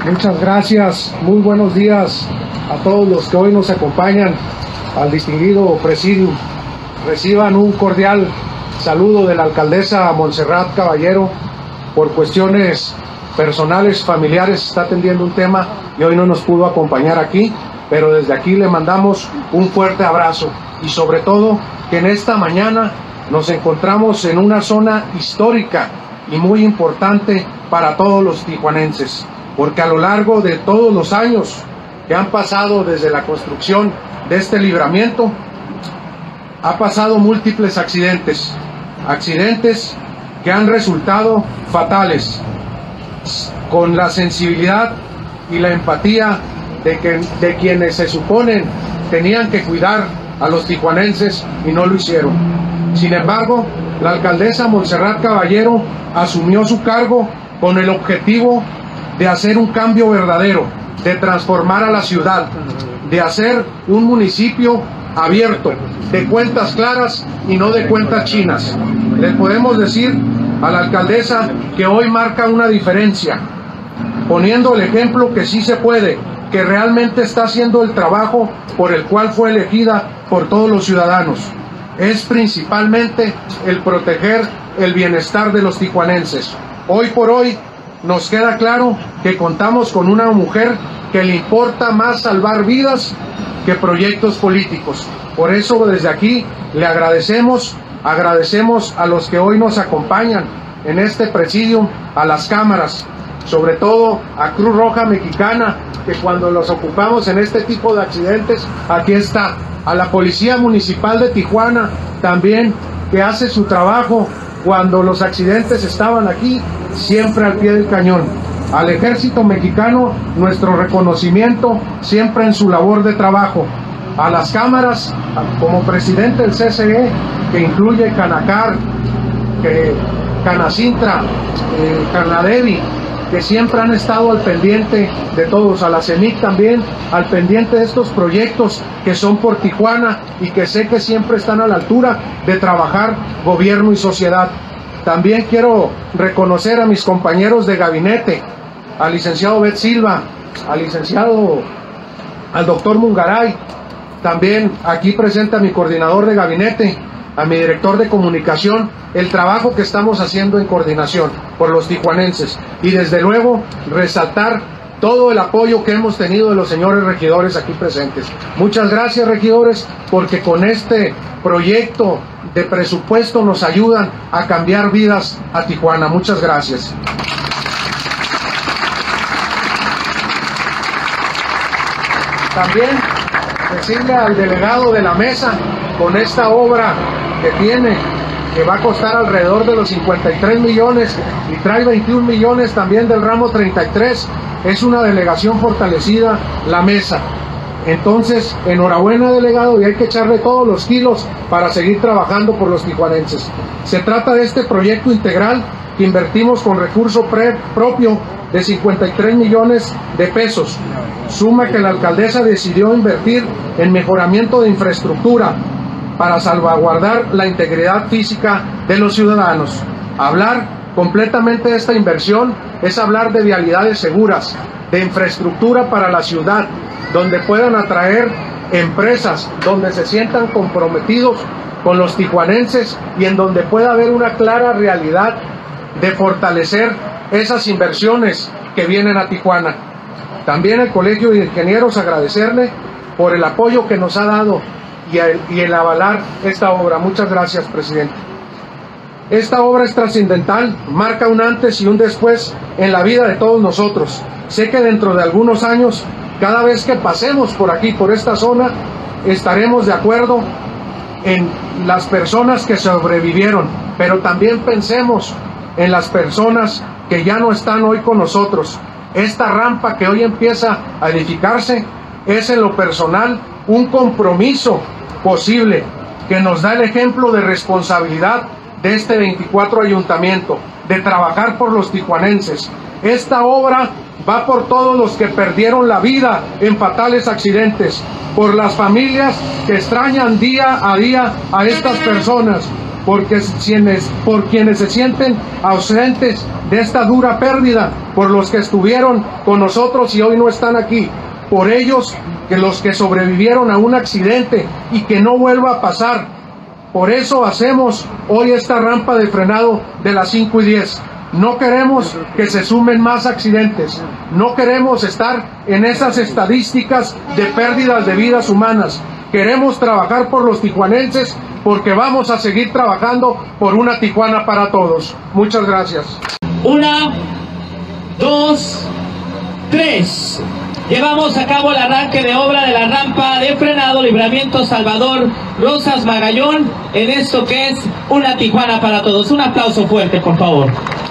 Muchas gracias, muy buenos días a todos los que hoy nos acompañan al distinguido presidium. Reciban un cordial saludo de la alcaldesa Montserrat Caballero. Por cuestiones personales, familiares, está atendiendo un tema y hoy no nos pudo acompañar aquí, pero desde aquí le mandamos un fuerte abrazo y sobre todo que en esta mañana nos encontramos en una zona histórica y muy importante para todos los tijuanenses, porque a lo largo de todos los años que han pasado desde la construcción de este libramiento, ha pasado múltiples accidentes que han resultado fatales. Con la sensibilidad y la empatía de quienes se suponen tenían que cuidar a los tijuanenses y no lo hicieron. Sin embargo, la alcaldesa Montserrat Caballero asumió su cargo con el objetivo de hacer un cambio verdadero, de transformar a la ciudad, de hacer un municipio abierto, de cuentas claras y no de cuentas chinas. Les podemos decir a la alcaldesa que hoy marca una diferencia, poniendo el ejemplo que sí se puede, que realmente está haciendo el trabajo por el cual fue elegida por todos los ciudadanos. Es principalmente el proteger el bienestar de los tijuanenses. Hoy por hoy nos queda claro que contamos con una mujer que le importa más salvar vidas que proyectos políticos. Por eso desde aquí le agradecemos a los que hoy nos acompañan en este presidium, a las cámaras, sobre todo a Cruz Roja Mexicana, que cuando los ocupamos en este tipo de accidentes, aquí está, a la Policía Municipal de Tijuana también, que hace su trabajo cuando los accidentes estaban aquí, siempre al pie del cañón. Al Ejército Mexicano, nuestro reconocimiento siempre en su labor de trabajo. A las cámaras, como presidente del CCE, que incluye Canacar, Canacintra, Carnadevi, que siempre han estado al pendiente de todos, a la CENIC también, al pendiente de estos proyectos que son por Tijuana y que sé que siempre están a la altura de trabajar gobierno y sociedad. También quiero reconocer a mis compañeros de gabinete, al licenciado Bet Silva, al doctor Mungaray, también aquí presente a mi coordinador de gabinete, a mi director de comunicación, el trabajo que estamos haciendo en coordinación por los tijuanenses y desde luego resaltar todo el apoyo que hemos tenido de los señores regidores aquí presentes. Muchas gracias, regidores, porque con este proyecto de presupuesto nos ayudan a cambiar vidas a Tijuana. Muchas gracias. También decirle al delegado de la mesa, con esta obra que va a costar alrededor de los 53 millones y trae 21 millones también del ramo 33, es una delegación fortalecida la mesa. Entonces, enhorabuena, delegado, y hay que echarle todos los kilos para seguir trabajando por los tijuanenses. Se trata de este proyecto integral que invertimos con recurso propio de 53 millones de pesos, suma que la alcaldesa decidió invertir en mejoramiento de infraestructura para salvaguardar la integridad física de los ciudadanos. Hablar completamente de esta inversión es hablar de vialidades seguras, de infraestructura para la ciudad, donde puedan atraer empresas, donde se sientan comprometidos con los tijuanenses y en donde pueda haber una clara realidad de fortalecer esas inversiones que vienen a Tijuana. También el Colegio de Ingenieros agradecerle por el apoyo que nos ha dado y el avalar esta obra. Muchas gracias, presidente. Esta obra es trascendental, marca un antes y un después en la vida de todos nosotros. Sé que dentro de algunos años, cada vez que pasemos por aquí, por esta zona, estaremos de acuerdo en las personas que sobrevivieron, pero también pensemos en las personas que ya no están hoy con nosotros. Esta rampa que hoy empieza a edificarse es en lo personal un compromiso posible que nos da el ejemplo de responsabilidad de este 24 ayuntamiento, de trabajar por los tijuanenses. Esta obra va por todos los que perdieron la vida en fatales accidentes, por las familias que extrañan día a día a estas personas, por quienes se sienten ausentes de esta dura pérdida, por los que estuvieron con nosotros y hoy no están aquí, por ellos, que los que sobrevivieron a un accidente y que no vuelva a pasar. Por eso hacemos hoy esta rampa de frenado de las 5:10. No queremos que se sumen más accidentes, no queremos estar en esas estadísticas de pérdidas de vidas humanas. Queremos trabajar por los tijuanenses porque vamos a seguir trabajando por una Tijuana para todos. Muchas gracias. 1, 2, 3. Llevamos a cabo el arranque de obra de la rampa de frenado Libramiento Salvador Rosas Magallón en esto que es una Tijuana para todos. Un aplauso fuerte, por favor.